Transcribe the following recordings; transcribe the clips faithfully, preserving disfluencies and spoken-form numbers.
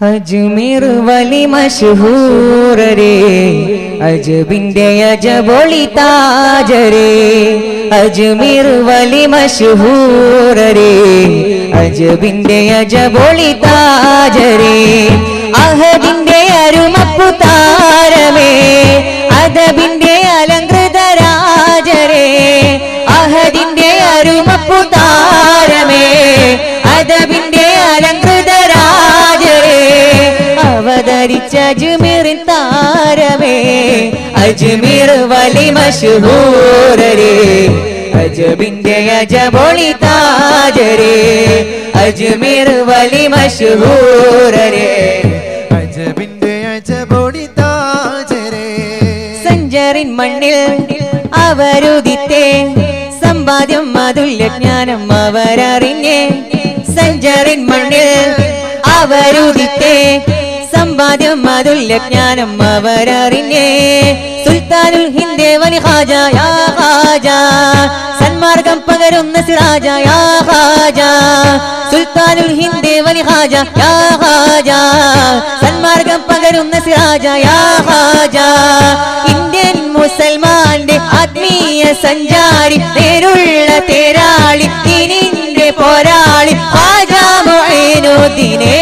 അജ്മീർ വലി മശഹൂർ രേ അജബിന്റെ അജബൊളി താജരേ അജ്മീർ വലി മശഹൂർ രേ അജബിന്റെ അജബൊളി താജരേ അഹദിന്റെ അരുമപ്പു താരമേ അദബിന്റെ അലങ്കൃത രാജരേ അഹദിന്റെ അരുമപ്പു താരമേ അദബിന്റെ അലങ്കൃത രാജരേ അവതരിച്ച അജ്മീറിൻ താരമേ അജ്മീർ വലി മശഹൂർ രേ അജബിന്റെ അജബൊളി താജരേ അജ്മീർ വലി മശഹൂർ രേ അജബിന്റെ അജബൊളി താജരേ സഞ്ചരിൻ മണ്ണിൽ അവരുദിത്തേ സമ്പാദ്യം അതുല്യ ജ്ഞാനം അവരറിഞ്ഞേ സഞ്ചരിൻ മണ്ണിൽ അവരുദിത്തേ സമ്പാദ്യം അതുല്യ ജ്ഞാനം അവരറിഞ്ഞേ സുൽത്താനുൽ ഹിന്ദ് വലി ഖാജ യാ ഖാജ സന്മാർഗം പകരുന്ന സിറാജ യാ ഖാജ സുൽത്താനുൽ ഹിന്ദ് വലി ഖാജ യാ ഖാജ സന്മാർഗം പകരുന്ന സിറാജ യാ ഖാജ ഇന്ത്യൻ മുസൽമാന്റെ ആത്മീയ സഞ്ചാരി നേരുള്ള തേരാളി ദീനിന്റെ പോരാളി ഖാജ മുഈനുദ്ദീനേ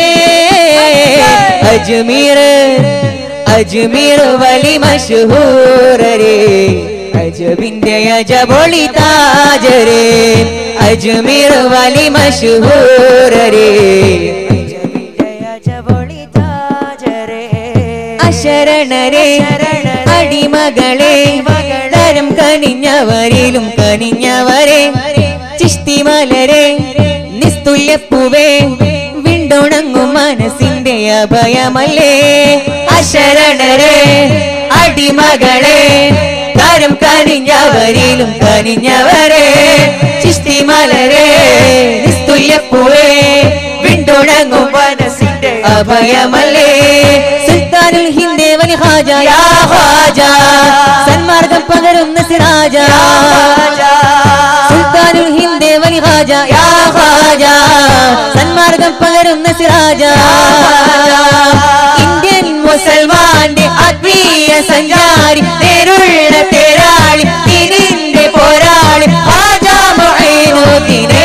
അജ്മീർ അജ്മീർ വലി മശഹൂർ രേ അജബിന്റെ അജബൊളി താജരേ അജ്മീർ വലി മശഹൂർ രേ അജബിന്റെ അജബൊളി താജരേ അശരണരേ അടിമകളെ തരം കനിഞ്ഞവരിലും കനിഞ്ഞവരെ ചിശ്തി മലരെ നിസ്തുല്യപ്പൂവേ വിണ്ടുണങ്ങും മനസ്സിന്റെ അഭയമല്ലേ അശരണരെ അടിമകളെ തരം കനിഞ്ഞവരിലും കനിഞ്ഞവരെ ചിശ്തി മലരെ നിസ്തുല്യപ്പൂവേ വിണ്ടുണങ്ങും മനസ്സിന്റെ അഭയമല്ലേ സുൽത്താനുൽ ഹിന്ദ് വലി ഖാജ യാ ഖാജ സന്മാർഗം പകരുന്ന സിറാജ സുൽത്താനുൽ ഹിന്ദ് വലി ഖാജ യാ ഖാജ സന്മാർഗം പകരുന്ന സിറാജ ഇന്ത്യൻ മുസൽമാന്റെ ആത്മീയ സഞ്ചാരി നേരുള്ള തേരാളി ദീനിന്റെ പോരാളി ഖാജ മുഈനുദ്ദീനേ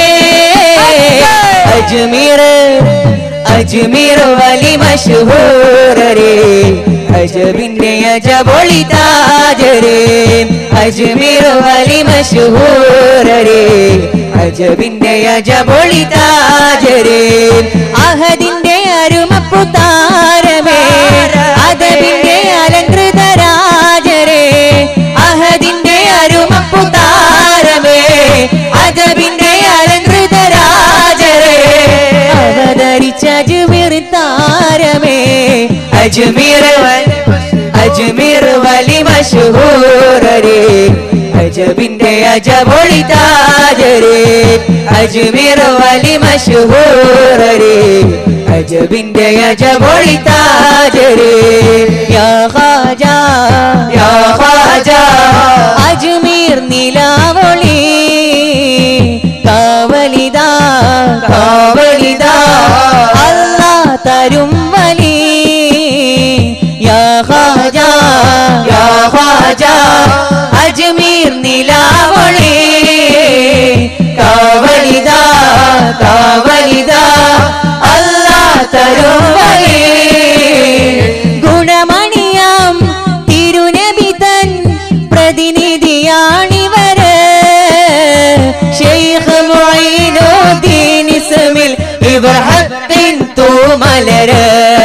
അജ്മീർ അജ്മീർ വലി മശഹൂർ രേ അജബിന്റെ അജബൊളി താജരേ അജ്മീർ വലി മശഹൂർ രേ അജബിന്റെ അജബൊളി താജരേ അഹദിന്റെ അരുമപ്പു താരമേ അദബിന്റെ അലങ്കൃത രാജരേ അഹദിന്റെ അരുമപ്പു താരമേ അദബിന്റെ അലങ്കൃത രാജരേ അവതരിച്ച അജ്മീർ താരമേ അജ്മീർ അജ്മീർ വലി മശഹൂർ രേ അജബിന്റെ അജബൊളി താജരേ അജ്മീർ വലി മശഹൂർ രേ അജബിന്റെ അജബൊളി താജരേ യാ ഖാജ യാ ഖാജ അജ്മീർ നിലാവൊളി കാവലിദാ കാവലിദാ അല്ലാഹ് തരും വലി യാ ഖാജ യാ ഖാജ അജ്മീർ നിലാവൊളി കാവലിദാ കാവലിദാ അല്ലാഹ് തരും വലി ഗുണമണിയാം തിരുനബി തൻ പ്രതിനിധിയാണിവര് ശൈഖ് മുഈനുദ്ദീൻ ഇസ്മിൽ ഇവർ ഹഖിൻ തൂമലര്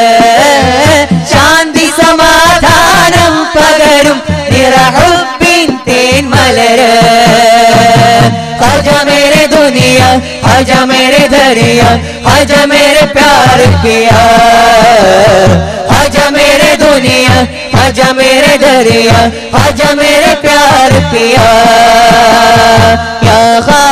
ശാന്തി സമാധാനം പകരും നിറഹുബിൻ തേൻ മലര് ഖാജ മേരെ ദുനിയ ഖാജ മേരെ ദരിയ ഖാജ മേരെ പ്യാർ കിയാ ഖാജ മേരെ ദുനിയ ഖാജ മേരെ ദരിയ ഖാജ മേരെ പ്യാർ കിയാ യാ